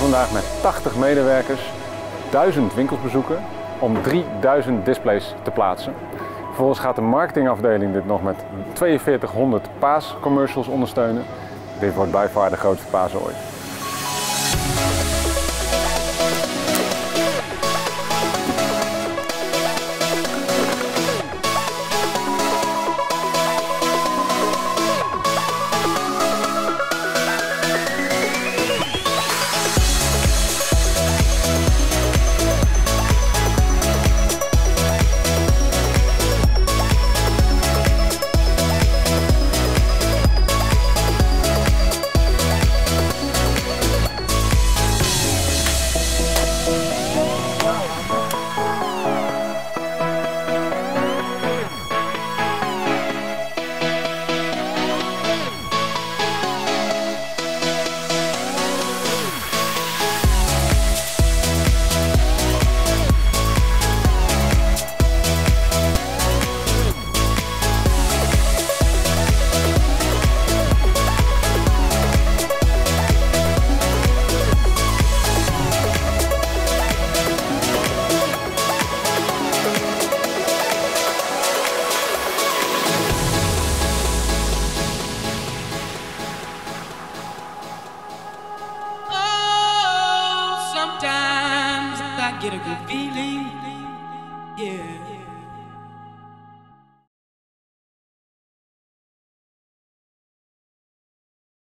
vandaag met 80 medewerkers 1000 winkels bezoeken om 3000 displays te plaatsen. Vervolgens gaat de marketingafdeling dit nog met 4200 paascommercials ondersteunen. Dit wordt by far de grootste paas ooit. Sometimes I get a good feeling, yeah.